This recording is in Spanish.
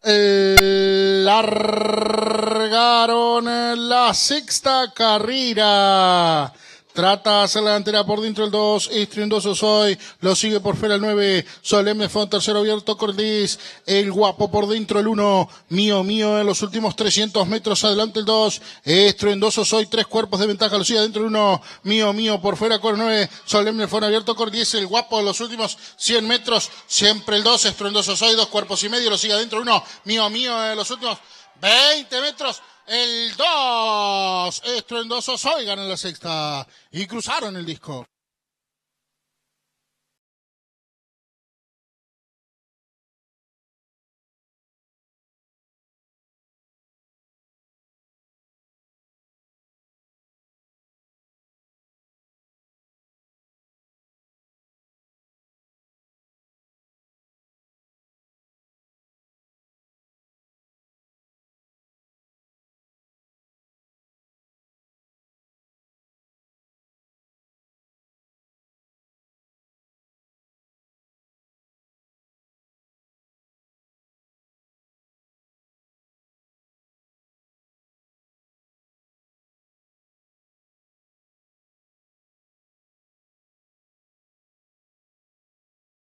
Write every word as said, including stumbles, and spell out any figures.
Largaron la sexta carrera. Trata de hacer la delantera por dentro el dos, Estruendoso Soy, lo sigue por fuera el nueve, Solemne Font, tercero abierto Cordiz, el Guapo por dentro el uno, Mío Mío en los últimos trescientos metros, adelante el dos, Estruendoso Soy, tres cuerpos de ventaja, lo sigue adentro el uno, Mío Mío por fuera con el nueve, Solemne Font abierto Cordiz, el Guapo en los últimos cien metros, siempre el dos, Estruendoso Soy, dos cuerpos y medio, lo sigue adentro el uno, Mío Mío en los últimos veinte metros, el dos, Estruendoso Soy gana la sexta y cruzaron el disco.